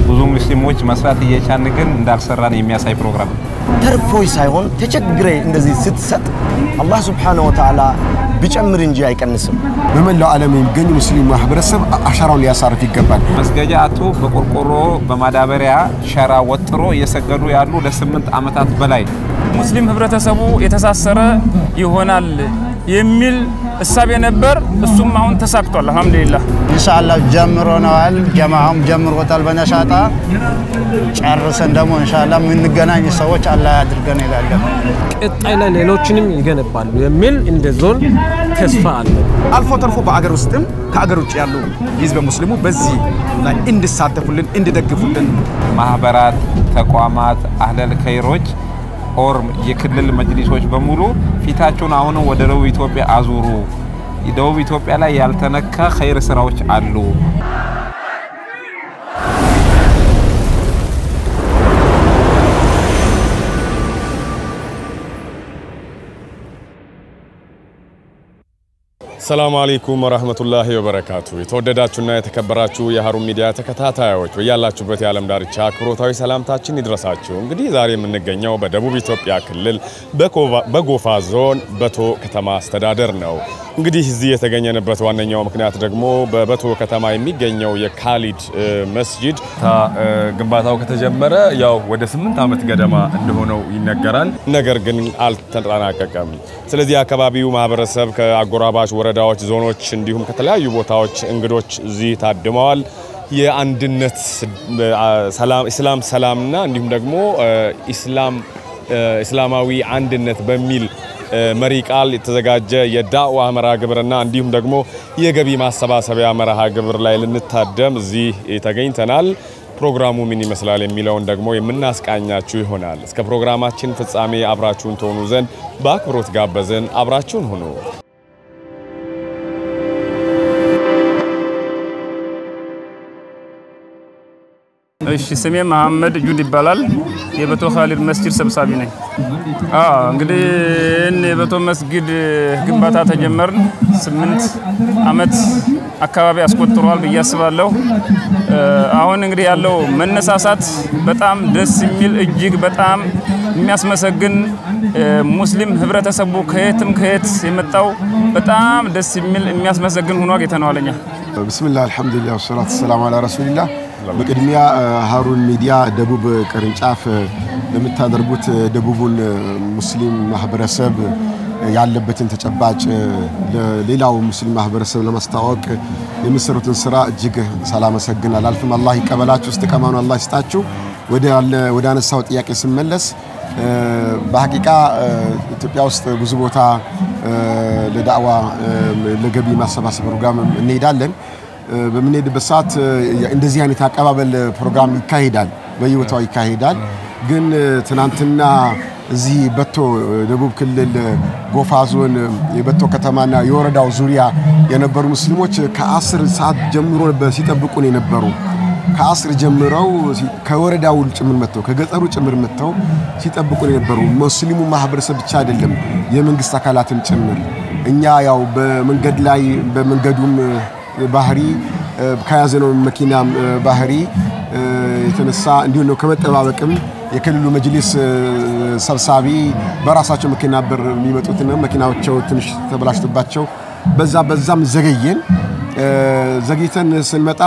ብዙ ሙስሊሞች መስራት እየቻልን ግን እንዳልሰራን የሚያሳይ ፕሮግራም ተርፎይ ሳይሆን ተቸግሬ እንደዚህ ስትሰጥ አላህ Subhanahu Wa Ta'ala ቢጨምር እንጂ አይቀንስም በመላው ዓለም የሚገኙ ሙስሊም ማህበረሰብ አሻራውን ሊያሳርፍ ይገባል መስገጃ አቶ በቆርቆሮ በማዳበሪያ ሸራ ወጥሮ እየሰገዱ ያሉ ለ8 አመታት በላይ ሙስሊም ህብረተሰቡ የተሳሰረ ይሆናል የሚል እሳቤ ነበር እሱም አሁን ተሳክቷል አልহামዱሊላህ ኢንሻአላህ ጀምሮናል ጀማዓም ጀምሮታል በነሻጣ ጨርሰን ደግሞ ኢንሻአላህ ምንገናኝ ሰዎች አላህ ያድርገን ይላል ቀጣይ ላይ ሌሎችንም ይገነባሉ የሚል እንደ ዞን ተስፋ አለ አልፎ ተርፎ በአገር ውስጥም ከአገር ውጭ ያሉ ህዝበ ሙስሊሙ በዚህ ላይ እንዲሳተፉልን እንዲደግፉልን ማህበራት ተቋማት አህለል ኸይሮች ኦር የክልል መጅሊሶች በሙሉ ፊታቸውን አሁን ወደ ደቡብ ኢትዮጵያ አዙሩ ደቡብ ኢትዮጵያ ላይ ያልተነካ ኸይር ስራዎች አሉ السلام عليكم ورحمة الله وبركاته. የተወደዳችሁና የተከበራችሁ የሃሩን ሚዲያ ተከታታዮች በያላችሁበት የዓለም ዳርቻ አክብሮታዊ ሰላምታችን ይድረሳችሁ። እንግዲህ ዛሬ የምንገኘው በደቡብ ኢትዮጵያ ክልል በጎፋ ዞን በቶ ከተማ አስተዳደር ነው። እንግዲህ እዚህ የተገኘንበት ዋነኛው ምክንያት ደግሞ በበቶ ከተማ የሚገኘው የካሊድ መስጂድ ግንባታው ከተጀመረ ያው ወደ 8 አመት ገደማ እንደሆነው ይነገራል። ነገር ግን አልተጠናቀቀም። ስለዚህ አካባቢው ማህበረሰብ ከአጎራባች ወረዳዎች ዞኖች እንዲሁም ከተለያዩ ቦታዎች እንግዶች እዚህ ታድመዋል። የአንድነት ሰላምና እንዲሁም ደግሞ እስላማዊ አንድነት በሚል መሪ ቃል የተዘጋጀ የዳዋ መርሃ ግብርና እንዲሁም ደግሞ የገቢ ማሰባሰቢያ መርሃ ግብር ላይ ልንታደም እዚህ ተገኝተናል። ፕሮግራሙ ምን ይመስላል የሚለውን ደግሞ የምናስቃኛችሁ ይሆናል። እስከ ፕሮግራማችን ፍጻሜ አብራችሁን ትሆኑ ዘንድ በአክብሮት ጋበዝን። አብራችሁን ሁኑ። እሺ ስሜ መሐመድ ጁድ ይባላል የበቶ ኻሊድ መስጂድ ሰብሳቢ ነኝ እንግዲህ የበቶ መስጊድ ግንባታ ተጀመርን 8 አመት አካባቢ አስቆጥሯል በያስባለሁ አሁን እንግዲህ ያለው መነሳሳት በጣም ደስ የሚል እጅግ በጣም የሚያስመሰግን ሙስሊም ህብረተሰቡ ከየት የመጣው በጣም ደስ የሚል የሚያስመሰግን ሆኖ አገኝተናልኛ ቢስሚላህ አልহামዱሊላህ ወሰላቱ ሰላም ዐላ ረሱሊላህ በቅድሚያ ሃሩን ሚዲያ ደቡብ ቅርንጫፍ ለምታደርጉት ደቡቡን ሙስሊም ማህበረሰብ ያለበትን ተጨባጭ ለሌላው ሙስሊም ማህበረሰብ ለማስተዋወቅ የሚሰሩትን ስራ እጅግ ሰላመሰግን አላልፍም አላህ ይቀበላችሁ استقامኑ አላህ ይስጣችሁ ወደ አነሳው ጥያቄ ስመለስ በሐቂቃ ኢትዮጵያ ውስጥ ብዙ ቦታ ለዳዋ ለገቢ ማሰባሰብ ፕሮግራም እንሄዳለን በመንሄድበት ሰዓት እንደዚህ አይነት አቀባበል ፕሮግራም ይካሄዳል በየቦታው ይካሄዳል ግን ትናንትና እዚህ በቶ ደቡብ ክልል ጎፋ ዞን የበቶ ከተማና የወረዳው ዙሪያ የነበሩ ሙስሊሞች ከ10 ሰዓት ጀምሮ ሲጠብቁን የነበሩ ከ10 ጀምረው ከወረዳው ጭምር መተው ከገጠሩ ጭምር መተው ሲጠብቁን የነበሩ ሙስሊሙ ማህበረሰብ ብቻ አይደለም የመንግስት አካላትም ጭምር እኛ ያው በመንገድ ላይ በመንገዱም ባህሪ ከያዘነው መኪና ባህሪ የተነሳ እንዲሁ ነው ከመጠባበቅም የክልሉ መጅሊስ ሰብሳቢ በራሳቸው መኪና በር የሚመጡትና መኪናዎቻቸው ትንሽ ተበላሽተባቸው በዛም ዘግይተን ስንመጣ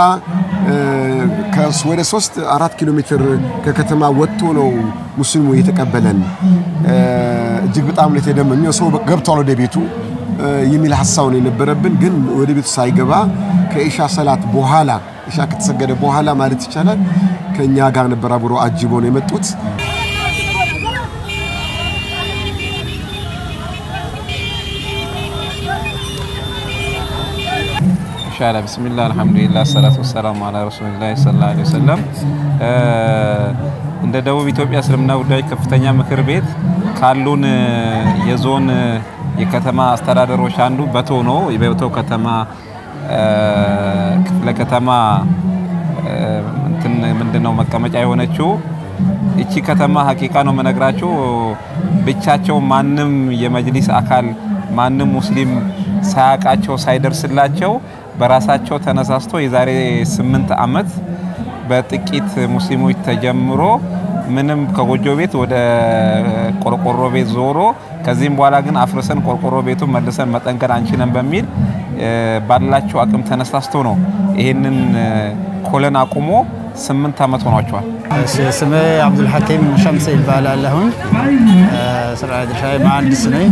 ወደ 3-4 ኪሎ ሜትር ከከተማ ወጥቶ ነው ሙስሊሙ የተቀበለን እጅግ በጣም ለተደመመው ሰው ገብቷል ወደ ቤቱ የሚል ሐሳብ ነው የነበረብን ግን ወደ ቤቱ ሳይገባ ከኢሻ ሰላት በኋላ ኢሻ ከተሰገደ በኋላ ማለት ይቻላል ከኛ ጋር ነበር አብሮ አጅቦ ነው የመጡት ኢንሻአላህ ቢስሚላህ አልহামዱሊላህ ሰላቱ ወሰላሙ ዐላ ረሱሊላህ ሰለላሁ ዐለይሂ ወሰለም እንደ ደቡብ ኢትዮጵያ እስልምና ጉዳዮች ከፍተኛ ምክር ቤት ካሉን የዞን የከተማ አስተዳደሮች አንዱ በቶ ነው የበቶ ከተማ ክፍለ ከተማ ምንድነው መቀመጫ የሆነችው እቺ ከተማ ሐቂቃ ነው መነግራችሁ ብቻቸው ማንም የመጅሊስ አካል ማንም ሙስሊም ሳያቃቸው ሳይደርስላቸው በራሳቸው ተነሳስቶ የዛሬ 8 አመት በጥቂት ሙስሊሞች ተጀምሮ ምንም ከጎጆ ቤት ወደ ቆርቆሮ ቤት ዞሮ ከዚህም በኋላ ግን አፍርሰን ቆርቆሮ ቤቱን መልሰን መጠንከር አንችልም በሚል ባላቸው አቅም ተነሳስቶ ነው ይሄንን ኮለን አቁሞ 8 አመት ሆኗቸዋል። ስሜ አብዱል ሐኪም ሸምስ ይባላለሁኝ። ስራ ድርሻዬ መሐንዲስ ነኝ።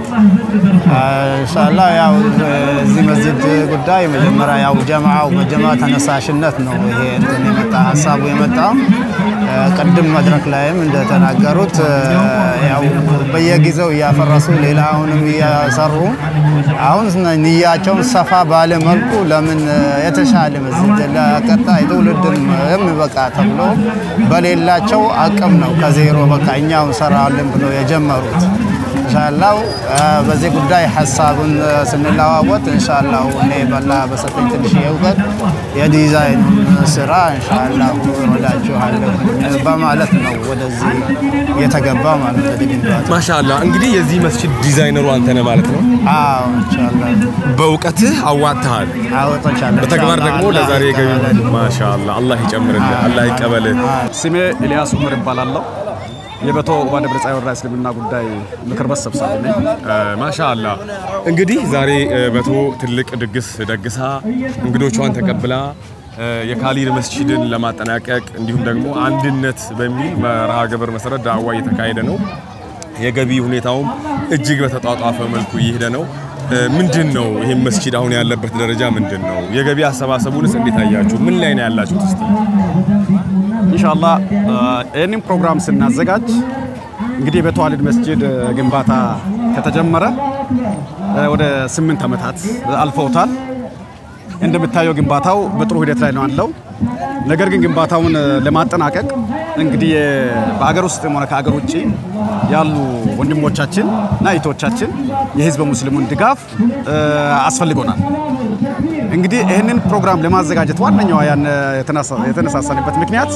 ኢንሻአላህ ያው እዚህ መስጂድ ጉዳይ መጀመሪያ ያው ጀማዓው በጀማዓ ተነሳሽነት ነው ይሄ እንትን የመጣ ሐሳቡ የመጣው። ቀደም መድረክ ላይም እንደተናገሩት ያው በየጊዜው ያፈረሱ ሌላውንም ያሰሩ አሁን ንያቸውን ሰፋ ባለ መልኩ ለምን የተሻለ መስጂድ ለቀጣይ ትውልድም የሚበቃ ተብሎ በሌላቸው አቅም ነው ከዜሮ በቃ እኛው እንሰራለን ብሎ የጀመሩት። ኢንሻአላህ በዚህ ጉዳይ ሐሳቡን ስንለዋወጥ ኢንሻአላህ እኔ በላ በሰጠኝ ትንሽ የውቀት የዲዛይን ስራ ኢንሻአላህ ወዳችኋለሁ በማለት ነው ወደዚህ የተገባ ማለት ነው። ማሻአላህ እንግዲህ የዚህ መስጂድ ዲዛይነሩ አንተ ነህ ማለት ነው? አዎ ኢንሻአላህ በእውቀትህ አዋጣሃል። አዋጣቻለሁ። በተግባር ደግሞ ለዛሬ ገቢ ማሻአላህ አላህ ይጨምርልህ፣ አላህ ይቀበልህ። ስሜ ኤልያስ ኡመር ይባላለሁ። የበቶ ደብረ ፀሐይ ወረዳ እስልምና ጉዳይ ምክር ቤት ሰብሳቢ ነኝ። ማሻአላህ እንግዲህ ዛሬ በቶ ትልቅ ድግስ ደግሳ እንግዶቿን ተቀብላ የካሊድ መስጂድን ለማጠናቀቅ እንዲሁም ደግሞ አንድነት በሚል መርሃ ግብር መሰረት ዳዋ እየተካሄደ ነው። የገቢ ሁኔታውም እጅግ በተጣጣፈ መልኩ ይሄደ ነው። ምንድነው ይሄ መስጂድ አሁን ያለበት ደረጃ ምንድነው? የገቢ አሰባሰቡንስ እንዴት አያችሁ? ምን ላይ ነው ያላችሁት? እስቲ ኢንሻአላህ ይህንን ፕሮግራም ስናዘጋጅ እንግዲህ በተዋሊድ መስጂድ ግንባታ ከተጀመረ ወደ 8 አመታት አልፈውታል። እንደምታየው ግንባታው በጥሩ ሂደት ላይ ነው ያለው። ነገር ግን ግንባታውን ለማጠናቀቅ እንግዲህ በአገር ውስጥ ሆነ ከአገር ውጪ ያሉ ወንድሞቻችን እና እህቶቻችን የህዝብ ሙስሊሙን ድጋፍ አስፈልጎናል። እንግዲህ ይሄንን ፕሮግራም ለማዘጋጀት ዋነኛው የተነሳሳንበት ምክንያት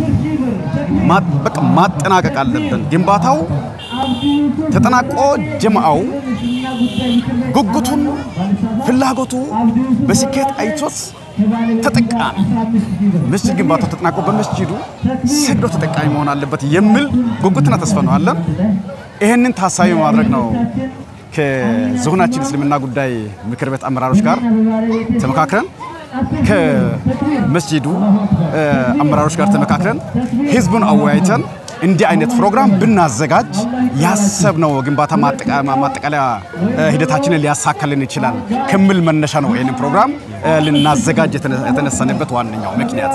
ማጠናቀቅ አለብን። ግንባታው ተጠናቆ ጀማዓው ጉጉቱን ፍላጎቱ በስኬት አይቶስ ተጠቃሚ መስጂድ ግንባታው ተጠናቆ በመስጂዱ ሰግዶ ተጠቃሚ መሆን አለበት የሚል ጉጉትና ተስፋ ነው አለን። ይሄንን ታሳቢ ማድረግ ነው ከዞናችን እስልምና ጉዳይ ምክር ቤት አመራሮች ጋር ተመካክረን ከመስጂዱ አመራሮች ጋር ተመካክረን ህዝቡን አወያይተን እንዲህ አይነት ፕሮግራም ብናዘጋጅ ያሰብነው ግንባታ ማጠቃለያ ሂደታችንን ሊያሳካልን ይችላል ከሚል መነሻ ነው ይሄንን ፕሮግራም ልናዘጋጅ የተነሳንበት ዋነኛው ምክንያት።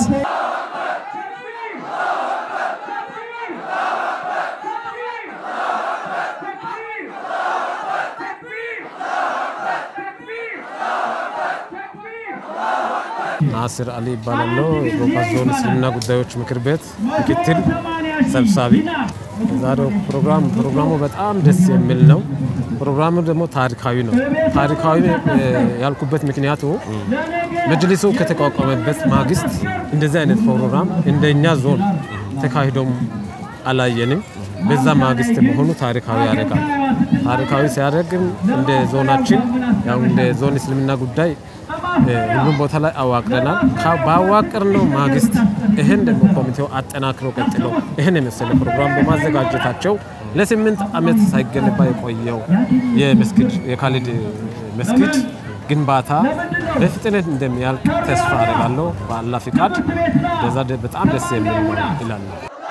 ናስር አሊ ይባላል። የጎፋ ዞን እስልምና ጉዳዮች ምክር ቤት ምክትል ሰብሳቢ። ዛሬው ፕሮግራሙ በጣም ደስ የሚል ነው። ፕሮግራሙ ደግሞ ታሪካዊ ነው። ታሪካዊ ያልኩበት ምክንያቱ መጅሊሱ ከተቋቋመበት ማግስት እንደዚህ አይነት ፕሮግራም እንደኛ ዞን ተካሂዶም አላየንም። በዛ ማግስት መሆኑ ታሪካዊ ያደርጋል። ታሪካዊ ሲያደርግም እንደ ዞናችን ያው እንደ ዞን እስልምና ጉዳይ ሁሉም ቦታ ላይ አዋቅረናል። ባዋቅርነው ማግስት ይሄን ደግሞ ኮሚቴው አጠናክሮ ቀጥሎ ይሄን የመሰለ ፕሮግራም በማዘጋጀታቸው ለ8 አመት ሳይገነባ የቆየው የካሊድ መስጊድ ግንባታ በፍጥነት እንደሚያልቅ ተስፋ አደርጋለሁ በአላህ ፍቃድ። በዛ በጣም ደስ የሚል ነው ይላል።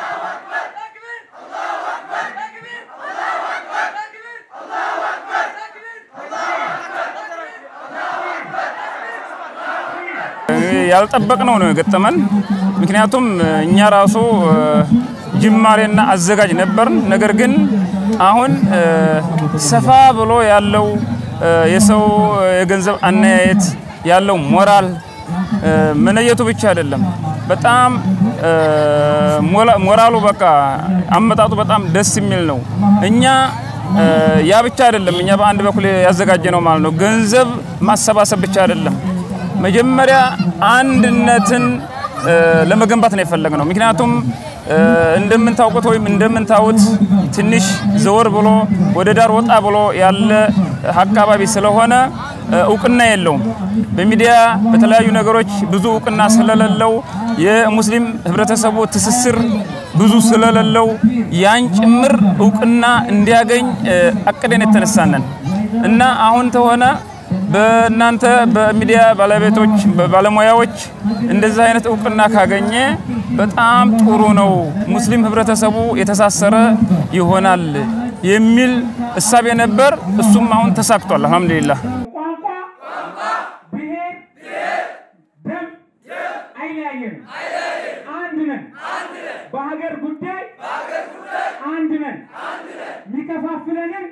ያልጠበቅነው ነው የገጠመን። ምክንያቱም እኛ ራሱ ጅማሬና አዘጋጅ ነበርን። ነገር ግን አሁን ሰፋ ብሎ ያለው የሰው የገንዘብ አናያየት ያለው ሞራል መነየቱ ብቻ አይደለም፣ በጣም ሞራሉ በቃ አመጣጡ በጣም ደስ የሚል ነው። እኛ ያ ብቻ አይደለም፣ እኛ በአንድ በኩል ያዘጋጀነው ማለት ነው ገንዘብ ማሰባሰብ ብቻ አይደለም። መጀመሪያ አንድነትን ለመገንባት ነው የፈለግነው። ምክንያቱም እንደምንታውቁት ወይም እንደምንታውት ትንሽ ዘወር ብሎ ወደ ዳር ወጣ ብሎ ያለ አካባቢ ስለሆነ እውቅና የለውም በሚዲያ በተለያዩ ነገሮች ብዙ እውቅና ስለሌለው የሙስሊም ህብረተሰቡ ትስስር ብዙ ስለሌለው ያን ጭምር እውቅና እንዲያገኝ አቅደን የተነሳነን እና አሁን ተሆነ በእናንተ በሚዲያ ባለቤቶች ባለሙያዎች እንደዛ አይነት እውቅና ካገኘ በጣም ጥሩ ነው ሙስሊም ህብረተሰቡ የተሳሰረ ይሆናል የሚል እሳቤ ነበር እሱም አሁን ተሳክቷል አልহামዱሊላህ በሀገር ጉዳይ አንድ ነን ሚከፋፍለንን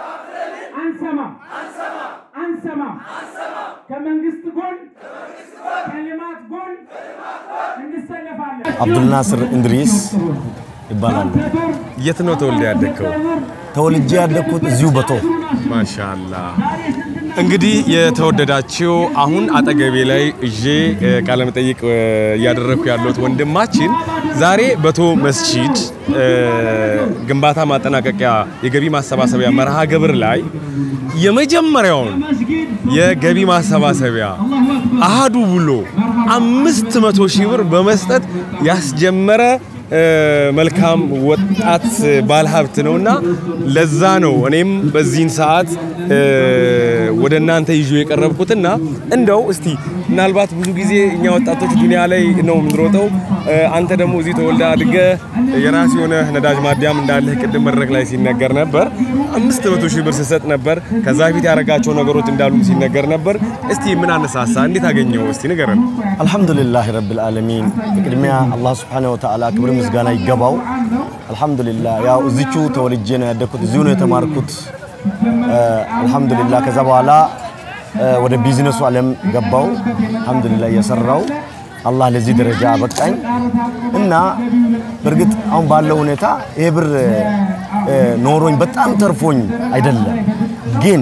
አንሰማ ከመንግስት ጎን ከልማት ጎን እንሰለፋለን አብዱልናስር እንድሪስ ይባላል የት ነው ተወልደ ያደከው ተወልጄ ያደኩት እዚሁ በቶ ማሻአላህ እንግዲህ የተወደዳችሁ አሁን አጠገቤ ላይ እጄ ቃለ መጠይቅ ያደረኩ ያሉት ወንድማችን ዛሬ በቶ መስጂድ ግንባታ ማጠናቀቂያ የገቢ ማሰባሰቢያ መርሃ ግብር ላይ የመጀመሪያውን የገቢ ማሰባሰቢያ አሃዱ ብሎ 500,000 ብር በመስጠት ያስጀመረ መልካም ወጣት ባለሀብት ነውና ለዛ ነው እኔም በዚህን ሰዓት ወደናንተ ይጆ የቀረብኩትና እንደው እስቲ ምናልባት ብዙ ጊዜ እኛ ወጣቶች ዱንያ ላይ ነው ምንሮጠው አንተ ደግሞ እዚህ ተወልደ አድገ የራስ የሆነ ነዳጅ ማዲያም እንዳለህ ቅድም መድረክ ላይ ሲነገር ነበር 500,000 ብር ሲሰጥ ነበር ከዛ ፊት ያረጋቸው ነገሮች እንዳሉም ሲነገር ነበር እስቲ ምን አነሳሳ እንዴት አገኘው እስቲ ንገረን አልহামዱሊላህ ረብል ዓለሚን ቅድሚያ አላህ Subhanahu Wa Ta'ala ክብር ምስጋና ይገባው አልহামዱሊላህ ያው እዚቹ ተወልጄ ነው ያደኩት እዚሁ ነው የተማርኩት አልহামዱሊላህ ከዛ በኋላ ወደ ቢዝነሱ ዓለም ገባው አልহামዱሊላህ የሰራው አላህ ለዚህ ደረጃ አበቃኝ እና በርግጥ አሁን ባለው ሁኔታ ይሄ ብር ኖሮኝ በጣም ተርፎኝ አይደለም ግን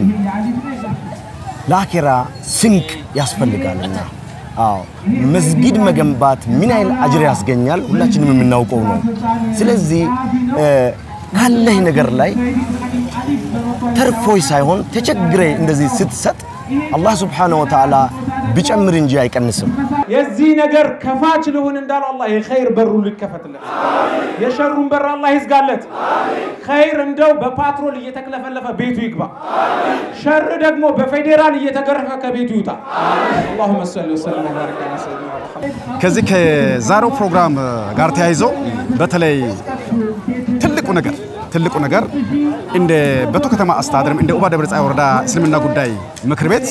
ለአኺራ ስንቅ ያስፈልጋልና አዎ መስጊድ መገንባት ምን አይል አጅር ያስገኛል ሁላችንም የምናውቀው ነው ስለዚህ ካለህ ነገር ላይ ተርፎይ ሳይሆን ተቸግሬ እንደዚህ ስትሰጥ አላህ Subhanahu Wa Ta'ala ቢጨምር እንጂ አይቀንስም የዚህ ነገር ከፋች ለሆነ እንዳለ አላህ የኸይር በሩ ሊከፈትለት የሸሩን በር አላህ ይዝጋለት ኸይር እንደው በፓትሮል እየተከለፈለፈ ቤቱ ይግባ ሸር ደግሞ በፌደራል እየተገረፈ ከቤቱ ይውጣ اللهم صل وسلم وبارك على سيدنا محمد ከዚህ ከዛሬው ፕሮግራም ጋር ተያይዞ በተለይ ትልቁ ነገር እንደ በቶ ከተማ አስተዳደርም እንደ ኡባ ደብረ ፀሐይ ወረዳ እስልምና ጉዳይ ምክር ቤት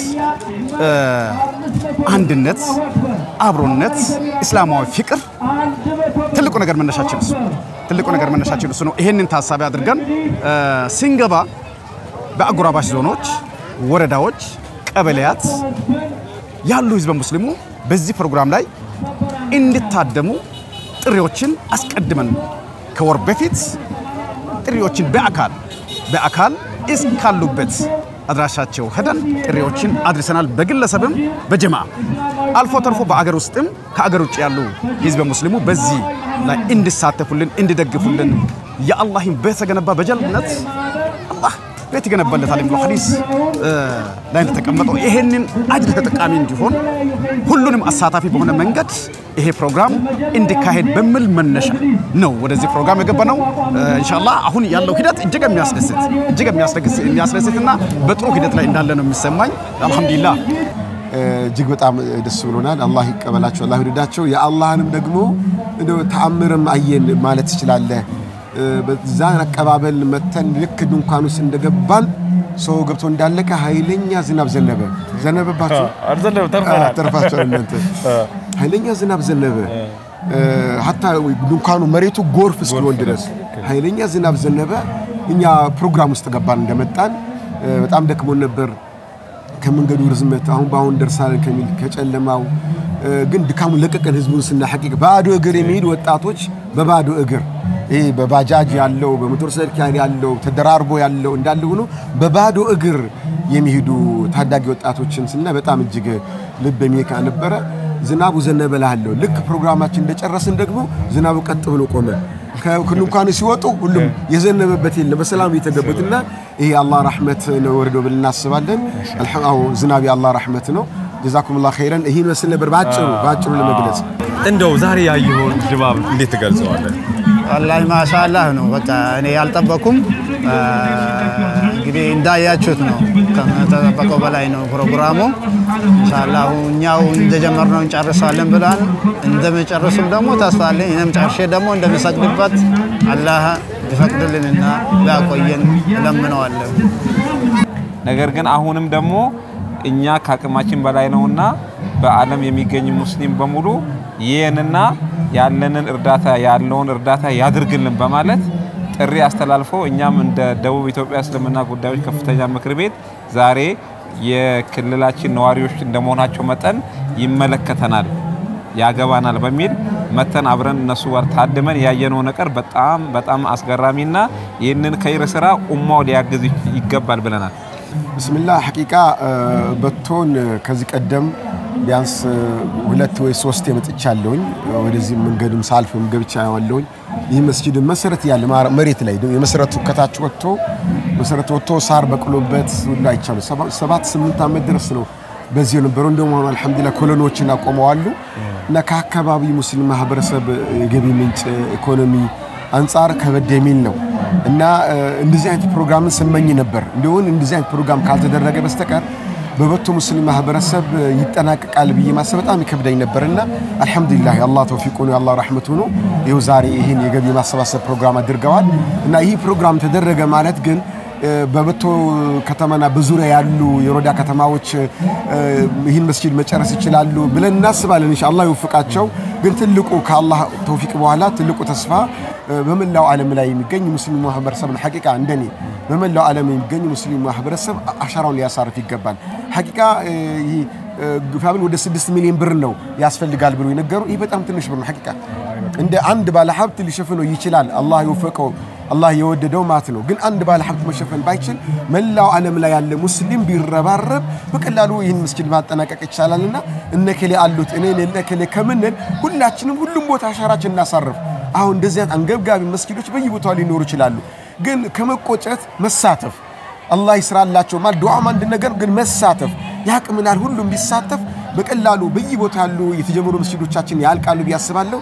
አንድነት አብሮነት እስላማዊ ፍቅር ትልቁ ነገር መነሻችን እሱ ነው ይሄንን ታሳቢ አድርገን ሲንገባ በአጎራባሽ ዞኖች ወረዳዎች ቀበሌያት ያሉ ህዝብ ሙስሊሙ በዚህ ፕሮግራም ላይ እንድታደሙ ጥሪዎችን አስቀድመን ከወር በፊት ጥሪዎችን በአካል እስካሉበት አድራሻቸው ሄደን ጥሪዎችን አድርሰናል በግለሰብም በጀማ አልፎ ተርፎ በአገር ውስጥም ከአገር ውጭ ያሉ ህዝብ ሙስሊሙ በዚህ ላይ እንድሳተፉልን እንድደግፉልን የአላህን ቤት ተገነባ በጀነት አላህ ቤት ይገነባለታል ብሎ ሐዲስ ላይ ተቀመጠው ይሄንን አጅር ተጠቃሚ እንዲሆን ሁሉንም አሳታፊ በሆነ መንገድ ይሄ ፕሮግራም እንዲካሄድ በሚል መነሻ ነው ወደዚህ ፕሮግራም የገባነው ኢንሻአላህ አሁን ያለው ሂደት እጅግ የሚያስደስትና በጥሩ ሂደት ላይ እንዳለ ነው የሚሰማኝ አልহামዱሊላህ እጅግ በጣም ደስ ብሎናል አላህ ይቀበላቸው አላህ ይወዳቸው የአላህንም ደግሞ እንደው ተአምርም አየን ማለት ይችላል በዛ አቀባበል መተን ልክ ድንኳኑስ እንደገባን ሰው ገብቶ እንዳለቀ ኃይለኛ ዝናብ ዘነበባቸው ተርፋቸው እናንተ ኃይለኛ ዝናብ ዘነበ hatta ድንኳኑ መሬቱ ጎርፍ እስኪሆን ድረስ ኃይለኛ ዝናብ ዘነበ እኛ ፕሮግራም ውስጥ ገባን እንደመጣን በጣም ደክሞን ነበር ከመንገዱ ርዝመት አሁን ደርሳለን ከሚል ከጨለማው ግን ድካሙ ለቀቀን ህዝቡን ስና ሐቂቅ ባዶ እግር የሚሄድ ወጣቶች በባዶ እግር ይሄ በባጃጅ ያለው በሞተር ሳይክል ያለው ተደራርቦ ያለው እንዳለ ሆኖ በባዶ እግር የሚሄዱ ታዳጊ ወጣቶችን ስና በጣም እጅግ ልብ የሚነካ ነበር ዝናቡ ዘነበላለው ልክ ፕሮግራማችን እንደጨረስን ደግሞ ዝናቡ ቀጥ ብሎ ቆመ ከንኳን ሲወጡ ሁሉም የዘነበበት የለም በሰላም የተገቡትና ይሄ አላህ ረህመት ነው ወርዶ ብለን እናስባለን አልሐምዱሊላህ ዝናብ የአላህ ረህመት ነው ጀዛኩሙላህ ኸይረን ይሄን መስል ነበር ባጭሩ ለመግለጽ እንደው ዛሬ ያየውን ድባብ እንዴት ትገልጸዋለህ والله ما شاء الله ነው በቃ እኔ ያልጠበኩም እንግዲህ እንዳያችሁት ነው ከተጠበቀው በላይ ነው ፕሮግራሙ ኢንሻአላህ እኛው እንደጀመርነው እንጨርሳለን ብለን እንደመጨረሱም ደግሞ ተስፋ አለኝ እኔም ጨርሼ ደግሞ እንደምሰግድበት አላህ ይፈቅድልንና ያቆየን ለምነዋለን ነገር ግን አሁንም ደግሞ እኛ ካቅማችን በላይ ነውና በአለም የሚገኝ ሙስሊም በሙሉ ይሄንና ያለንን እርዳታ ያድርግልን በማለት ጥሪ አስተላልፎ እኛም እንደ ደቡብ ኢትዮጵያ እስልምና ጉዳዮች ከፍተኛ ምክር ቤት ዛሬ የክልላችን ነዋሪዎች እንደመሆናቸው መጠን ይመለከተናል ያገባናል በሚል መተን አብረን እነሱ ጋር ታድመን ያየነው ነገር በጣም አስገራሚና ይህንን ከይር ስራ ኡማው ሊያግዝ ይገባል ብለናል ብስሚላህ ሐቂቃ በቶን ከዚህ ቀደም ቢያንስ 2 ወይ 3 የመጥቻለሁኝ ወደዚህ መንገድም ሳልፍም ገብቻለሁኝ ይህ መስጂድ መሰረት ያለ መሬት ላይ የመሰረቱ ከታች ወጥቶ ሳር በቅሎበት ሁሉ አይቻሉ 7-8 ዓመት ድረስ ነው በዚህ ነበር እንደውም አልহামዱሊላህ ኮሎኖችን አቆመዋሉ እና ከአካባቢ ሙስሊም ማህበረሰብ የገቢ ምንጭ ኢኮኖሚ አንፃር ከበደሚል ነው እና እንደዚህ አይነት ፕሮግራም ሰመኝ ነበር እንደውን እንደዚህ አይነት ፕሮግራም ካልተደረገ በስተቀር በበቶ ሙስሊም ማህበረሰብ ይጠናቀቃል ብዬ ማሰብ በጣም ይከብደኝ ነበርና አልহামዱሊላህ አላህ ተውፊቁ ነው አላህ ረህመቱ ነው ይሄው ዛሬ ይሄን የገቢ ማሰባሰብ ፕሮግራም አድርገዋል እና ይሄ ፕሮግራም ተደረገ ማለት ግን በበቶ ከተማና በዙሪያ ያሉ የሮዳ ከተማዎች ይሄን መስጂድ መጨረስ ይችላሉ ብለን እናስባለን ኢንሻአላህ ይወፍቃቸው ግን ትልቁ ከአላህ ተውፊቅ በኋላ ትልቁ ተስፋ በመላው ዓለም ላይ የሚገኝ ሙስሊም ማህበረሰብ ሐቂቃ እንደኔ በመላው ዓለም የሚገኝ ሙስሊም ማህበረሰብ አሻራውን ሊያሳርፍ ይገባል ሐቂቃ ይሄ ግፋብል ወደ 6 ሚሊዮን ብር ነው ያስፈልጋል ብሎ ይነገሩ ይሄ በጣም ትንሽ ብር ነው ሐቂቃ እንደ አንድ ባለ ሀብት ሊሸፍነው ይችላል አላህ ይወፍቀው አላህ የወደደው ማለት ነው ግን አንድ ባለ ሀብት መሸፈን ባይችል መላው ዓለም ላይ ያለ ሙስሊም ቢረባረብ በቀላሉ ይህን መስጂድ ማጠናቀቅ ይችላልና እነከለ አሉት እኔ ለነከለ ከመነን ሁላችንም ሁሉም ቦታ አሻራችን እናሳርፍ አሁን እንደዚህ አንገብጋቢ መስጊዶች በየቦታው ሊኖሩ ይችላሉ ግን ከመቆጨት መሳተፍ አላህ ይስራላቸው ማለት ዱዓ አንድ ነገር ግን መሳተፍ ያቅምናል ሁሉም ቢሳተፍ በቀላሉ በየቦታው ያሉ የተጀመሩ መስጊዶቻችን ያልቃሉ ቢያስባለው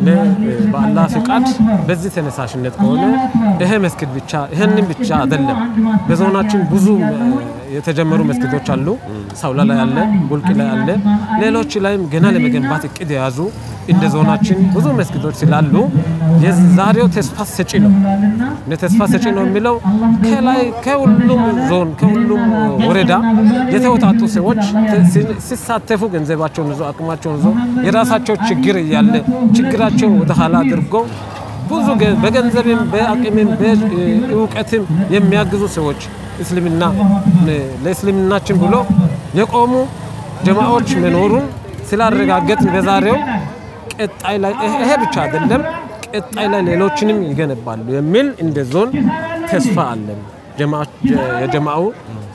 በአላህ ፍቃድ በዚህ ተነሳሽነት ከሆነ ይሄ መስጊድ ብቻ ይሄንን ብቻ አይደለም በዞናችን ብዙ የተጀመሩ መስጊዶች አሉ ሳውላ ላይ አለ ቡልቂ ላይ አለ ሌሎች ላይም ገና ለመገንባት እቅድ ያዙ እንደ ዞናችን ብዙ መስጊዶች ስላሉ የዛሬው ተስፋ ሰጪ ነው ተስፋ ሰጪ ነው የሚለው ከላይ ከሁሉም ዞን ከሁሉም ወረዳ የተወጣጡ ሰዎች ሲሳተፉ ገንዘባቸውን ይዘው አቅማቸውን ይዘው የራሳቸው ችግር ያለ ችግራቸውን ወደ ኋላ አድርገው ብዙ በገንዘብም በአቅምም በእውቀትም የሚያግዙ ሰዎች እስልምና ለእስልምናችን ብሎ የቆሙ ጀማዓዎች መኖሩን ስላረጋገጥን በዛሬው ቀጣይ ላይ ይሄ ብቻ አይደለም ቀጣይ ላይ ሌሎችንም ይገነባሉ የሚል እንደ ዞን ተስፋ አለን የጀማዓው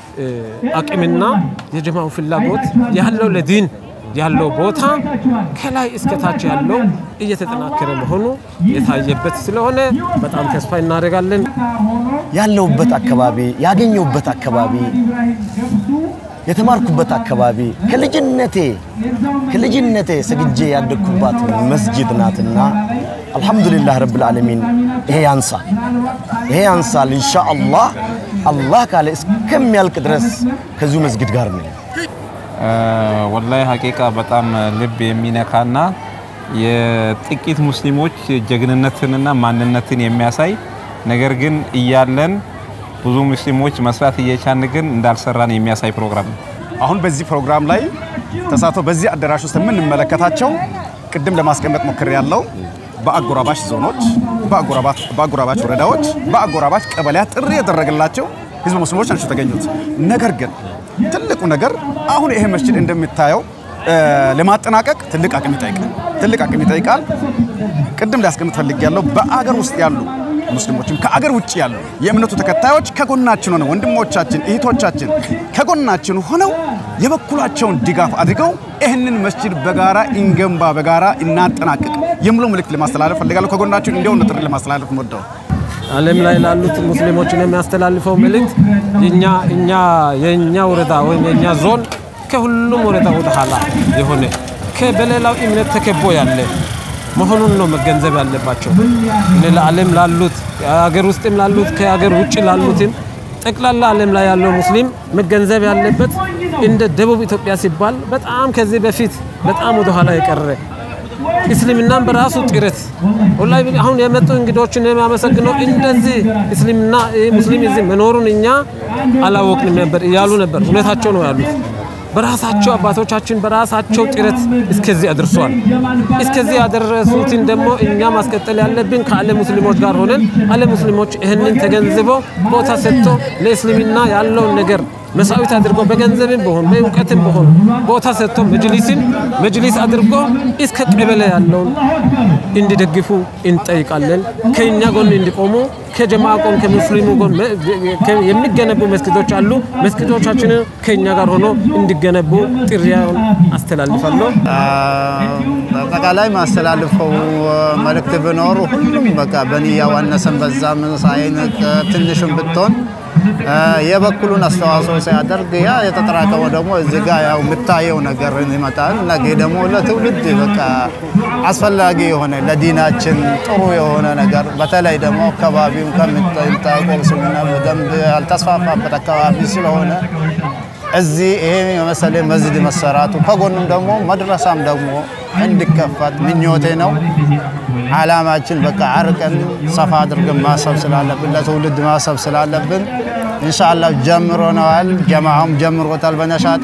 አቅምና የጀማዓው ፍላጎት ያለው ለዲን ያለው ቦታ ከላይ እስከ ታች ያለው እየተጠናከረ መሆኑ የታየበት ስለሆነ በጣም ተስፋ እናደርጋለን ያለውበት አካባቢ ያገኘውበት አካባቢ የተማርኩበት አካባቢ ከልጅነቴ ሰግጄ ያደኩባት መስጂድ ናትና አልহামዱሊላህ ረብል ዓለሚን ይሄ ያንሳል ኢንሻአላህ አላህ ካለ እስከሚያልቅ ድረስ ከዚህ መስጊድ ጋር ነው ወላሂ ሐቂቃ በጣም ልብ የሚነካና የጥቂት ሙስሊሞች ጀግንነትንና ማንነትን የሚያሳይ ነገር ግን እያለን ብዙ ሙስሊሞች መስራት እየቻልን ግን እንዳልሰራን የሚያሳይ ፕሮግራም ነው አሁን በዚህ ፕሮግራም ላይ ተሳትፎ በዚህ አዳራሽ ውስጥ ምን እንመለከታቸው ቅድም ለማስቀመጥ ሞክር ያለው በአጎራባች ዞኖች በአጎራባች ወረዳዎች በአጎራባች ቀበሌያት ጥሪ ያደረገላቸው ህዝብ ሙስሊሞች ናቸው ተገኙት ነገር ግን ትልቁ ነገር አሁን ይሄ መስጂድ እንደምታየው ለማጠናቀቅ ትልቅ አቅም ይጠይቃል ቅድም ሊያስቀምጥ ፈልግ ያለው በአገር ውስጥ ያሉ ሙስሊሞችም ከአገር ውጭ ያሉ የእምነቱ ተከታዮች ከጎናችን ሆነው ወንድሞቻችን እህቶቻችን ከጎናችን ሆነው የበኩላቸውን ድጋፍ አድርገው ይህንን መስጂድ በጋራ እንገንባ በጋራ እናጠናቅቅ የሚለው መልእክት ለማስተላለፍ ፈልጋለሁ። ከጎናችሁ እንደው ጥሪ ለማስተላለፍ ወደው ዓለም ላይ ላሉት ሙስሊሞችን የሚያስተላልፈው መልእክት የኛ ወረዳ ወይም የኛ ዞን ከሁሉም ወረዳ ወደ ኋላ የሆነ ከበሌላው እምነት ተከቦ ያለ መሆኑን ነው መገንዘብ ያለባቸው። ለዓለም ላሉት ሀገር ውስጥም ላሉት ከሀገር ውጭ ላሉትም ጠቅላላ ዓለም ላይ ያለው ሙስሊም መገንዘብ ያለበት እንደ ደቡብ ኢትዮጵያ ሲባል በጣም ከዚህ በፊት በጣም ወደ ኋላ የቀረ እስልምናን በራሱ ጥረት ወላሂ አሁን የመጡ እንግዶችን የሚያመሰግነው እንደዚህ እስልምና ሙስሊም እዚህ መኖሩን እኛ አላወቅንም ነበር እያሉ ነበር። እውነታቸው ነው ያሉት። በራሳቸው አባቶቻችን በራሳቸው ጥረት እስከዚህ አድርሷል። እስከዚህ ያደረሱትን ደግሞ እኛ ማስቀጠል ያለብን ከዓለም ሙስሊሞች ጋር ሆነን ዓለም ሙስሊሞች ይህንን ተገንዝበው ቦታ ሰጥቶ ለእስልምና ያለውን ነገር መስዋዕት አድርጎ በገንዘብም በሆነ በእውቀትም በሆነ ቦታ ሰጥቶ መጅሊስ አድርጎ እስከ ቀበሌ ያለውን እንዲደግፉ እንጠይቃለን። ከኛ ጎን እንዲቆሙ ከጀማዓ ጎን ከሙስሊሙ ጎን የሚገነቡ መስጊዶች አሉ። መስጊዶቻችንን ከኛ ጋር ሆኖ እንዲገነቡ ጥሪያውን አስተላልፋለሁ። በአጠቃላይ ማስተላልፈው መልእክት ቢኖር ሁሉም በቃ በኒያ ዋነሰን በዛም ሳይንቅ ትንሽም ብትሆን የበኩሉን አስተዋጽኦ ሲያደርግ ያ የተጠራቀመው ደግሞ እዚህ ጋር ያው የምታየው ነገር ይመጣል። ነገ ደግሞ ለትውልድ በቃ አስፈላጊ የሆነ ለዲናችን ጥሩ የሆነ ነገር በተለይ ደግሞ አካባቢው ከምታውቀው ስምና በደንብ ያልተስፋፋበት አካባቢ ስለሆነ እዚህ ይሄ የመሰለ መስጂድ መሰራቱ ከጎንም ደግሞ መድረሳም ደግሞ እንዲከፈት ምኞቴ ነው። ዓላማችን በቃ አርቀን ሰፋ አድርገን ማሰብ ስላለብን ለትውልድ ማሰብ ስላለብን ኢንሻአላህ ጀምሮናል። ጀማዓም ጀምሮታል በነሻጣ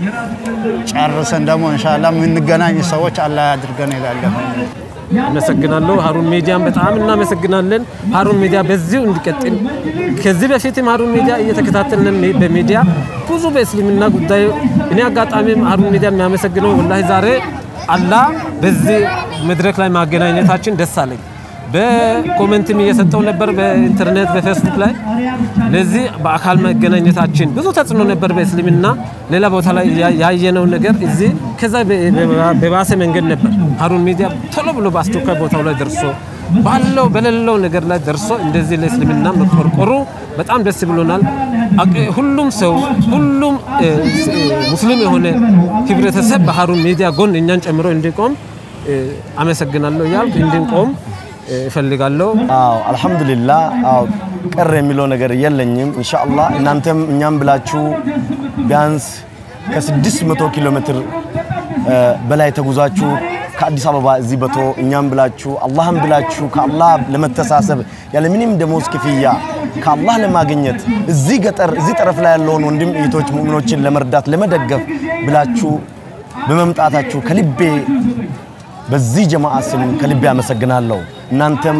ጨርሰን ደግሞ ኢንሻአላህ የምንገናኝ ሰዎች አላህ ያድርገን ይላል። አመሰግናለሁ። ሀሩን ሚዲያን በጣም እናመሰግናለን። ሀሩን ሚዲያ በዚሁ እንዲቀጥል ከዚህ በፊትም ሀሩን ሚዲያ እየተከታተልን በሚዲያ ብዙ በእስልምና ጉዳይ እኔ አጋጣሚም ሀሩን ሚዲያ የሚያመሰግነው ወላሂ ዛሬ አላህ በዚህ መድረክ ላይ ማገናኘታችን ደስ አለኝ። በኮሜንትም እየሰጠው ነበር በኢንተርኔት በፌስቡክ ላይ ለዚህ በአካል መገናኘታችን ብዙ ተጽዕኖ ነበር በእስልምና ሌላ ቦታ ላይ ያየነው ነገር እዚህ ከዛ በባሰ መንገድ ነበር። ሀሩን ሚዲያ ቶሎ ብሎ በአስቸኳይ ቦታው ላይ ደርሶ ባለው በሌለው ነገር ላይ ደርሶ እንደዚህ ለእስልምና መቆርቆሩ በጣም ደስ ብሎናል። ሁሉም ሰው ሁሉም ሙስሊም የሆነ ህብረተሰብ በሀሩን ሚዲያ ጎን እኛን ጨምሮ እንዲቆም አመሰግናለሁ ያልኩ እንድንቆም እፈልጋለሁ። አልহামዱሊላህ ቀረ የሚለው ነገር የለኝም። ኢንሻአላህ እናንተም እኛም ብላችሁ ቢያንስ ከ600 ኪሎ ሜትር በላይ ተጉዛችሁ ከአዲስ አበባ እዚህ በቶ እኛም ብላችሁ አላህም ብላችሁ ከአላህ ለመተሳሰብ ያለ ምንም ደሞዝ ክፍያ ከአላህ ለማግኘት እዚህ ገጠር እዚህ ጠረፍ ላይ ያለውን ወንድም እህቶች ሙእሚኖችን ለመርዳት ለመደገፍ ብላችሁ በመምጣታችሁ ከልቤ በዚህ ጀማዓ ስም ከልቤ አመሰግናለሁ። እናንተም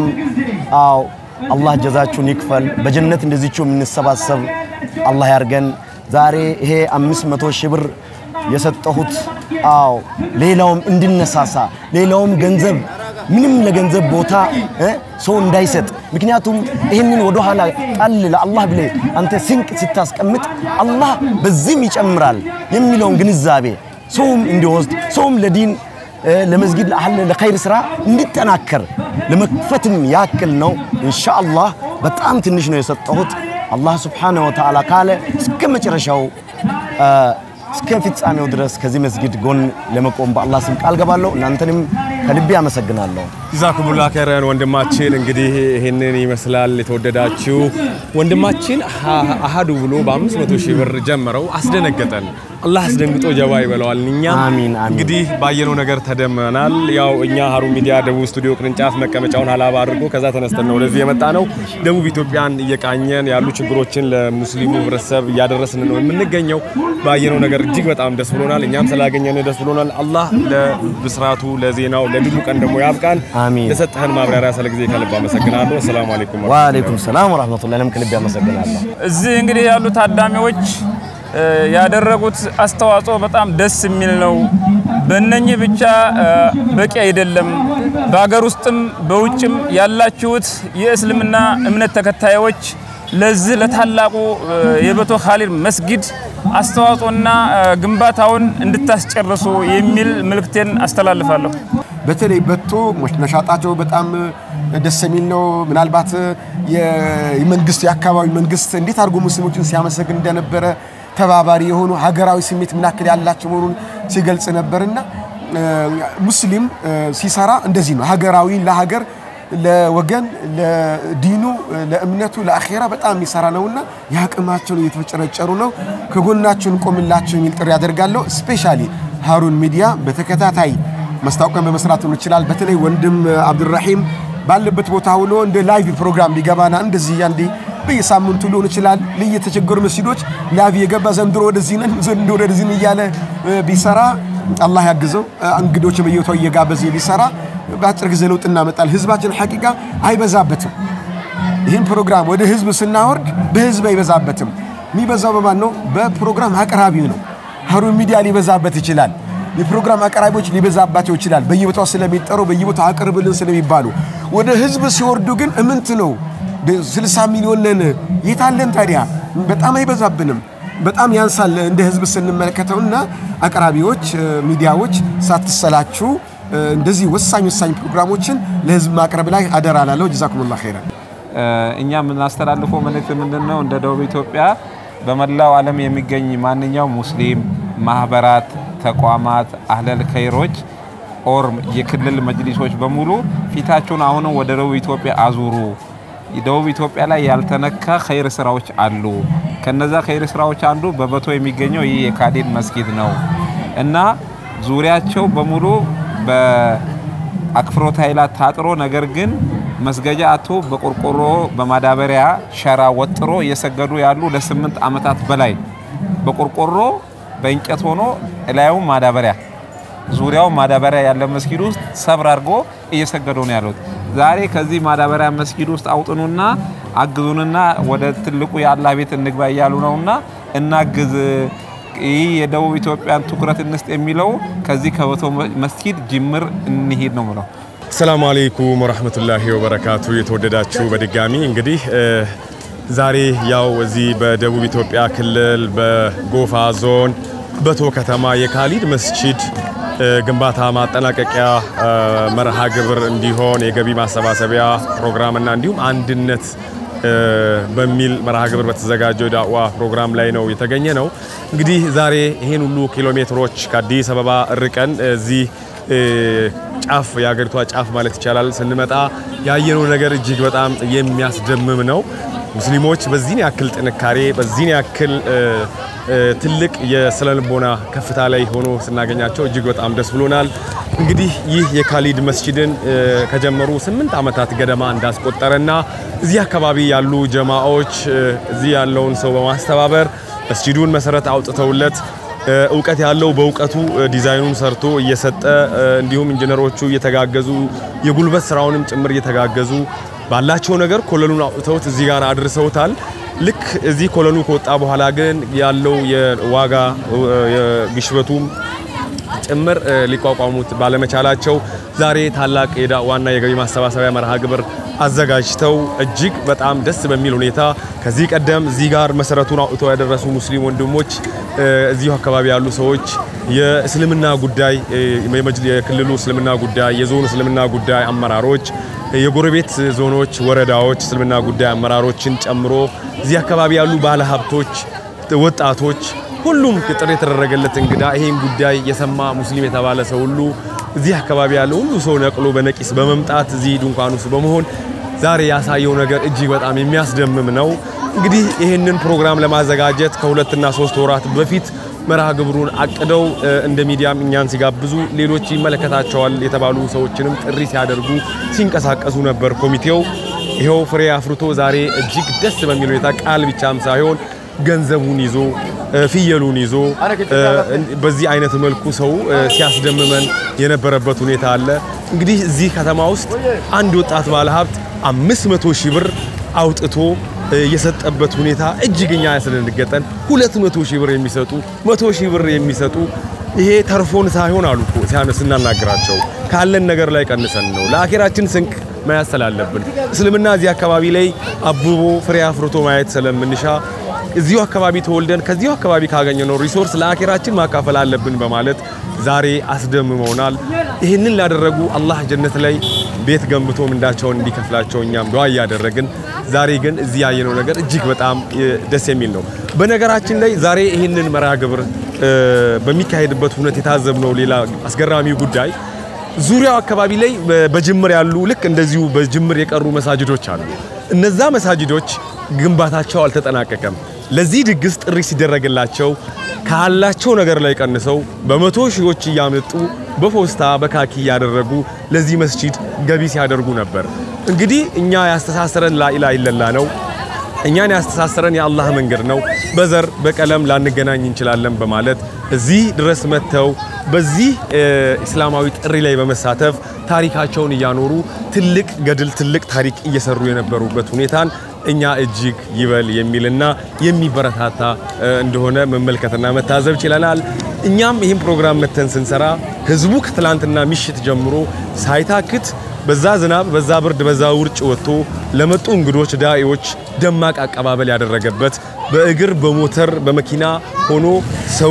አላህ ጀዛችሁን ይክፈል። በጀነት እንደዚህችሁ የምንሰባሰብ አላህ ያርገን። ዛሬ ይሄ 500 ሺህ ብር የሰጠሁት ሌላውም እንድነሳሳ ሌላውም ገንዘብ ምንም ለገንዘብ ቦታ ሰው እንዳይሰጥ ምክንያቱም ይሄንን ወደ ኋላ ጣል ለአላህ ብለ አንተ ስንቅ ስታስቀምጥ አላህ በዚህም ይጨምራል የሚለውን ግንዛቤ ሰውም እንዲወስድ ሰውም ለዲን ለመስጊድ ለኸይር ስራ እንዲጠናከር ለመክፈትም ያክል ነው። ኢንሻአላህ በጣም ትንሽ ነው የሰጠሁት። አላህ Subhanahu Wa Ta'ala ካለ እስከ መጨረሻው እስከ ፍጻሜው ድረስ ከዚህ መስጊድ ጎን ለመቆም በአላህ ስም ቃል ገባለሁ። እናንተንም ከልቤ አመሰግናለሁ። ጀዛኩሙላህ ኸይራን ወንድማችን። እንግዲህ ይሄንን ይመስላል። የተወደዳችሁ ወንድማችን አሃዱ ብሎ በ500 ሺህ ብር ጀመረው አስደነገጠን። አላህ አስደንግጦ ጀባ ይበላዋል። እኛ እንግዲህ ባየነው ነገር ተደመናል። ያው እኛ ሀሩን ሚዲያ ደቡብ ስቱዲዮ ቅርንጫፍ መቀመጫውን ሀላባ አድርጎ ከዛ ተነስተን ነው ለዚህ የመጣ ነው። ደቡብ ኢትዮጵያን እየቃኘን ያሉ ችግሮችን ለሙስሊሙ ህብረተሰብ እያደረስን ነው የምንገኘው። ባየነው ነገር እጅግ በጣም ደስ ብሎናል። እኛም ስላገኘን ደስ ብሎናል። አላህ ለብስራቱ ለዜናው ለድሉ ቀን ደግሞ ያብቃን። ለሰጠህን ማብራሪያ ስለ ጊዜ ከልብ አመሰግናለሁ። ሰላም አለይኩም ወአለይኩም ሰላም ወራህመቱላሂ ከልብ አመሰግናለሁ። እዚህ እንግዲህ ያሉ ታዳሚዎች ያደረጉት አስተዋጽኦ በጣም ደስ የሚል ነው። በእነኚህ ብቻ በቂ አይደለም። በአገር ውስጥም በውጭም ያላችሁት የእስልምና እምነት ተከታዮች ለዚህ ለታላቁ የበቶ ኻሊድ መስጊድ አስተዋጽኦና ግንባታውን እንድታስጨርሱ የሚል መልእክቴን አስተላልፋለሁ። በተለይ በቶ ነሻጣቸው በጣም ደስ የሚል ነው። ምናልባት የመንግስት የአካባቢ መንግስት እንዴት አድርጎ ሙስሊሞችን ሲያመሰግን እንደነበረ ተባባሪ የሆኑ ሀገራዊ ስሜት ምናክል ያላቸው መሆኑን ሲገልጽ ነበርና ሙስሊም ሲሰራ እንደዚህ ነው። ሀገራዊ ለሀገር ለወገን ለዲኑ ለእምነቱ ለአኺራ በጣም የሚሰራ ነውና ያቅማቸውን እየተፈጨረጨሩ ነው። ከጎናችን ቆምላችሁ የሚል ጥሪ ያደርጋለሁ። ስፔሻሊ ሃሩን ሚዲያ በተከታታይ ማስታወቂያ በመስራት ነው ይችላል። በተለይ ወንድም አብዱራሂም ባለበት ቦታ ሆኖ እንደ ላይቭ ፕሮግራም ሊገባና እንደዚህ ያንዲ በየሳምንቱ ሊሆን ይችላል ለየተቸገሩ መስጊዶች ላይቭ የገባ ዘንድሮ ወደዚህ እያለ ቢሰራ አላህ ያግዘው። እንግዶች በየቦታው እየጋበዘ ቢሰራ በአጭር ጊዜ ለውጥ እናመጣለን። ህዝባችን ሐቂቃ አይበዛበትም። ይህን ፕሮግራም ወደ ህዝብ ስናወርድ በህዝብ አይበዛበትም። የሚበዛው በማን ነው? በፕሮግራም አቅራቢው ነው። ሃሩን ሚዲያ ሊበዛበት ይችላል። የፕሮግራም አቅራቢዎች ሊበዛባቸው ይችላል። በየቦታው ስለሚጠሩ በየቦታው አቅርብልን ስለሚባሉ ወደ ህዝብ ሲወርዱ ግን እምንት ነው 60 ሚሊዮን ነን የታለን ታዲያ? በጣም አይበዛብንም። በጣም ያንሳል እንደ ህዝብ ስንመለከተውና አቅራቢዎች ሚዲያዎች ሳትሰላችሁ እንደዚህ ወሳኝ ፕሮግራሞችን ለህዝብ ማቅረብ ላይ አደራ ላለው ጀዛኩሙላህ ኸይራን። እኛ ምናስተላልፈው መልእክት ምንድነው? እንደ ደቡብ ኢትዮጵያ በመላው ዓለም የሚገኝ ማንኛውም ሙስሊም ማህበራት፣ ተቋማት፣ አህለል ኸይሮች ኦር የክልል መጅሊሶች በሙሉ ፊታቸውን አሁን ወደ ደቡብ ኢትዮጵያ አዙሩ። ደቡብ ኢትዮጵያ ላይ ያልተነካ ኸይር ስራዎች አሉ። ከነዛ ኸይር ስራዎች አንዱ በበቶ የሚገኘው ይህ የካዲድ መስጊድ ነው እና ዙሪያቸው በሙሉ በአክፍሮት ኃይላት ታጥሮ ነገር ግን መስገጃ አቶ በቆርቆሮ በማዳበሪያ ሸራ ወጥሮ እየሰገዱ ያሉ ለ8 አመታት በላይ በቆርቆሮ በእንጨት ሆኖ እላዩ ማዳበሪያ ዙሪያው ማዳበሪያ ያለ መስጊድ ውስጥ ሰብር አድርጎ እየሰገዱ ነው ያሉት። ዛሬ ከዚህ ማዳበሪያ መስጊድ ውስጥ አውጥኑና አግዙንና ወደ ትልቁ የአላህ ቤት እንግባ እያሉ ነውና እናግዝ። ይህ የደቡብ ኢትዮጵያን ትኩረት እንስጥ የሚለው ከዚህ ከበቶ መስጊድ ጅምር እንሄድ ነው ማለት። ሰላም አለይኩም ወራህመቱላሂ ወበረካቱ። የተወደዳችሁ በድጋሚ እንግዲህ ዛሬ ያው እዚህ በደቡብ ኢትዮጵያ ክልል በጎፋ ዞን በቶ ከተማ የካሊድ መስጂድ ግንባታ ማጠናቀቂያ መርሃ ግብር እንዲሆን የገቢ ማሰባሰቢያ ፕሮግራምና እንዲሁም አንድነት በሚል መርሃ ግብር በተዘጋጀው ዳዋ ፕሮግራም ላይ ነው የተገኘ ነው። እንግዲህ ዛሬ ይሄን ሁሉ ኪሎሜትሮች ከአዲስ አበባ ርቀን እዚህ ጫፍ የአገሪቷ ጫፍ ማለት ይቻላል ስንመጣ ያየነው ነገር እጅግ በጣም የሚያስደምም ነው። ሙስሊሞች በዚህን ያክል ጥንካሬ በዚህን ያክል ትልቅ የስለልቦና ከፍታ ላይ ሆኖ ስናገኛቸው እጅግ በጣም ደስ ብሎናል። እንግዲህ ይህ የካሊድ መስጂድን ከጀመሩ 8 አመታት ገደማ እንዳስቆጠረና እዚህ አካባቢ ያሉ ጀማዓዎች እዚህ ያለውን ሰው በማስተባበር መስጂዱን መሰረት አውጥተውለት እውቀት ያለው በእውቀቱ ዲዛይኑን ሰርቶ እየሰጠ እንዲሁም ኢንጂነሮቹ እየተጋገዙ የጉልበት ስራውንም ጭምር እየተጋገዙ ባላቸው ነገር ኮለኑን አውጥተውት እዚህ ጋር አድርሰውታል። ልክ እዚህ ኮለኑ ከወጣ በኋላ ግን ያለው የዋጋ ግሽበቱም ጭምር ሊቋቋሙት ባለመቻላቸው ዛሬ ታላቅ የዳዋና የገቢ ማሰባሰቢያ መርሃ ግብር አዘጋጅተው እጅግ በጣም ደስ በሚል ሁኔታ ከዚህ ቀደም እዚህ ጋር መሰረቱን አውጥተው ያደረሱ ሙስሊም ወንድሞች እዚሁ አካባቢ ያሉ ሰዎች የእስልምና ጉዳይ የክልሉ እስልምና ጉዳይ የዞኑ እስልምና ጉዳይ አመራሮች የጎረቤት ዞኖች ወረዳዎች እስልምና ጉዳይ አመራሮችን ጨምሮ እዚህ አካባቢ ያሉ ባለሀብቶች ወጣቶች ሁሉም ጥሪ የተደረገለት እንግዳ ይሄን ጉዳይ የሰማ ሙስሊም የተባለ ሰው ሁሉ እዚህ አካባቢ ያለው ሁሉ ሰው ነቅሎ በነቂስ በመምጣት እዚህ ድንኳን ውስጥ በመሆን ዛሬ ያሳየው ነገር እጅግ በጣም የሚያስደምም ነው። እንግዲህ ይሄንን ፕሮግራም ለማዘጋጀት ከ2 እና 3 ወራት በፊት መርሃ ግብሩን አቅደው እንደ ሚዲያም እኛን ሲጋብዙ ሌሎች ይመለከታቸዋል የተባሉ ሰዎችንም ጥሪ ሲያደርጉ ሲንቀሳቀሱ ነበር። ኮሚቴው ይሄው ፍሬ አፍርቶ ዛሬ እጅግ ደስ በሚል ሁኔታ ቃል ብቻም ሳይሆን ገንዘቡን ይዞ ፍየሉን ይዞ በዚህ አይነት መልኩ ሰው ሲያስደምመን የነበረበት ሁኔታ አለ። እንግዲህ እዚህ ከተማ ውስጥ አንድ ወጣት ባለሀብት 500 ሺህ ብር አውጥቶ የሰጠበት ሁኔታ እጅግኛ ያስደነገጠን 200 ሺህ ብር የሚሰጡ 100 ሺህ ብር የሚሰጡ ይሄ ተርፎን ሳይሆን አሉኮ ሲያናግራቸው ካለን ነገር ላይ ቀንሰን ነው ለአኺራችን ስንቅ መያዝ ስላለብን እስልምና እዚህ አካባቢ ላይ አብቦ ፍሬ አፍርቶ ማየት ስለምንሻ እዚሁ አካባቢ ተወልደን ከዚሁ አካባቢ ካገኘነው ሪሶርስ ለአኺራችን ማካፈል አለብን በማለት ዛሬ አስደምመውናል። ይህንን ላደረጉ አላህ ጀነት ላይ ቤት ገንብቶ ምንዳቸውን እንዲከፍላቸው እኛም ዱዓ ያደረግን። ዛሬ ግን እዚህ ያየነው ነገር እጅግ በጣም ደስ የሚል ነው። በነገራችን ላይ ዛሬ ይህንን መርሃ ግብር በሚካሄድበት ሁኔታ የታዘብነው ሌላ አስገራሚ ጉዳይ ዙሪያው አካባቢ ላይ በጅምር ያሉ ልክ እንደዚሁ በጅምር የቀሩ መሳጅዶች አሉ። እነዛ መሳጅዶች ግንባታቸው አልተጠናቀቀም። ለዚህ ድግስ ጥሪ ሲደረግላቸው ካላቸው ነገር ላይ ቀንሰው በመቶ ሺዎች እያመጡ በፖስታ በካኪ ያደረጉ ለዚህ መስጂድ ገቢ ሲያደርጉ ነበር። እንግዲህ እኛ ያስተሳሰረን ላኢላሃ ኢለላህ ነው። እኛን ያስተሳሰረን የአላህ መንገድ ነው። በዘር በቀለም ላንገናኝ እንችላለን በማለት እዚህ ድረስ መተው በዚህ እስላማዊ ጥሪ ላይ በመሳተፍ ታሪካቸውን እያኖሩ ትልቅ ገድል ትልቅ ታሪክ እየሰሩ የነበሩበት ሁኔታን እኛ እጅግ ይበል የሚልና የሚበረታታ እንደሆነ መመልከትና መታዘብ ችለናል። እኛም ይህን ፕሮግራም መተን ስንሰራ ህዝቡ ከትላንትና ምሽት ጀምሮ ሳይታክት በዛ ዝናብ በዛ ብርድ በዛ ውርጭ ወጥቶ ለመጡ እንግዶች ዳኢዎች ደማቅ አቀባበል ያደረገበት በእግር በሞተር በመኪና ሆኖ ሰው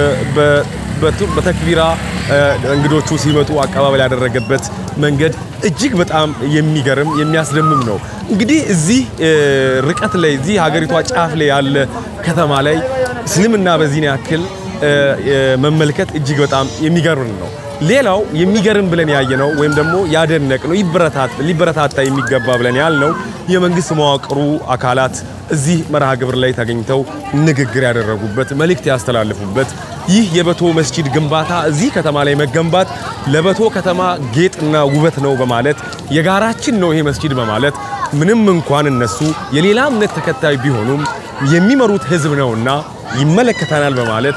በተክቢራ እንግዶቹ ሲመጡ አቀባበል ያደረገበት መንገድ እጅግ በጣም የሚገርም የሚያስደምም ነው። እንግዲህ እዚህ ርቀት ላይ እዚህ ሀገሪቷ ጫፍ ላይ ያለ ከተማ ላይ እስልምና በዚህ ያክል መመልከት እጅግ በጣም የሚገርም ነው። ሌላው የሚገርም ብለን ያየነው ወይም ደግሞ ያደነቅነው ሊበረታታ የሚገባ ብለን ያልነው የመንግስት መዋቅሩ አካላት እዚህ መርሃ ግብር ላይ ተገኝተው ንግግር ያደረጉበት መልእክት ያስተላልፉበት ይህ የበቶ መስጂድ ግንባታ እዚህ ከተማ ላይ መገንባት ለበቶ ከተማ ጌጥና ውበት ነው በማለት የጋራችን ነው ይሄ መስጂድ በማለት ምንም እንኳን እነሱ የሌላ እምነት ተከታይ ቢሆኑም የሚመሩት ህዝብ ነውና ይመለከታናል በማለት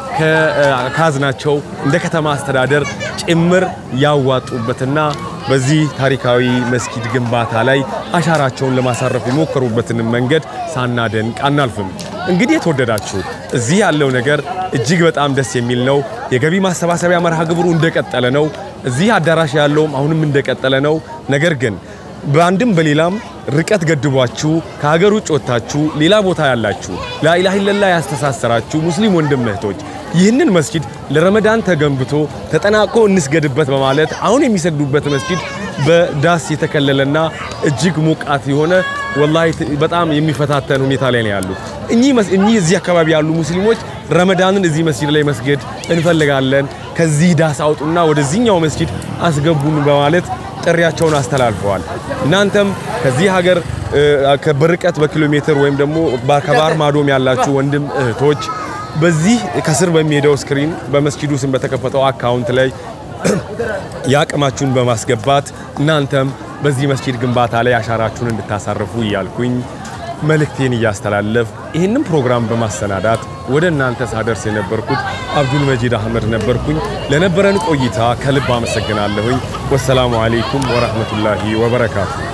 ከካዝናቸው እንደ ከተማ አስተዳደር ጭምር ያዋጡበትና በዚህ ታሪካዊ መስጊድ ግንባታ ላይ አሻራቸውን ለማሳረፍ የሞከሩበትን መንገድ ሳናደንቅ አናልፍም። እንግዲህ የተወደዳችሁ እዚህ ያለው ነገር እጅግ በጣም ደስ የሚል ነው። የገቢ ማሰባሰቢያ መርሃ ግብሩ እንደቀጠለ ነው። እዚህ አዳራሽ ያለውም አሁንም እንደቀጠለ ነው። ነገር ግን በአንድም በሌላም ርቀት ገድቧችሁ ከሀገር ውጭ ወጣችሁ ሌላ ቦታ ያላችሁ ላኢላሃ ኢለላህ ያስተሳሰራችሁ ሙስሊም ወንድም እህቶች ይህንን መስጂድ ለረመዳን ተገንብቶ ተጠናቆ እንስገድበት በማለት አሁን የሚሰግዱበት መስጂድ በዳስ የተከለለና እጅግ ሞቃት የሆነ ወላሂ በጣም የሚፈታተን ሁኔታ ላይ ነው ያሉት። እኚህ እዚህ አካባቢ ያሉ ሙስሊሞች ረመዳንን እዚህ መስጂድ ላይ መስገድ እንፈልጋለን፣ ከዚህ ዳስ አውጡና ወደዚህኛው መስጂድ አስገቡን በማለት ጥሪያቸውን አስተላልፈዋል። እናንተም ከዚህ ሀገር በርቀት በኪሎ ሜትር ወይም ደግሞ ከባህር ማዶም ያላችሁ ወንድም እህቶች በዚህ ከስር በሚሄደው ስክሪን በመስጂዱ ስም በተከፈተው አካውንት ላይ ያቅማችሁን በማስገባት እናንተም በዚህ መስጂድ ግንባታ ላይ አሻራችሁን እንድታሳርፉ እያልኩኝ መልእክቴን እያስተላለፍ ይህንን ፕሮግራም በማሰናዳት ወደ እናንተ ሳደርስ የነበርኩት አብዱል መጂድ አህመድ ነበርኩኝ። ለነበረን ቆይታ ከልብ አመሰግናለሁኝ። ወሰላሙ አለይኩም ወራህመቱላሂ ወበረካቱ።